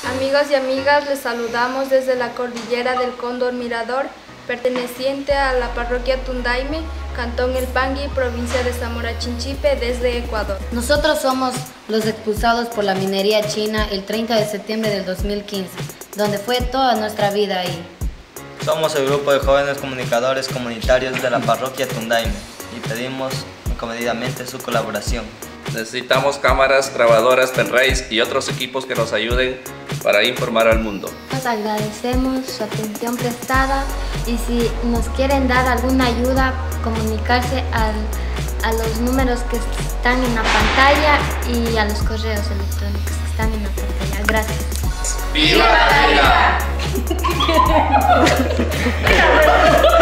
Amigos y amigas, les saludamos desde la cordillera del Cóndor Mirador, perteneciente a la parroquia Tundaime, Cantón El Pangui, provincia de Zamora Chinchipe, desde Ecuador. Nosotros somos los expulsados por la minería china el 30 de septiembre del 2015, donde fue toda nuestra vida ahí. Somos el grupo de jóvenes comunicadores comunitarios de la parroquia Tundaime y pedimos comedidamente su colaboración. Necesitamos cámaras, grabadoras, penrays y otros equipos que nos ayuden para informar al mundo. Nos agradecemos su atención prestada y si nos quieren dar alguna ayuda, comunicarse a los números que están en la pantalla y a los correos electrónicos que están en la pantalla. Gracias. ¡Viva la vida!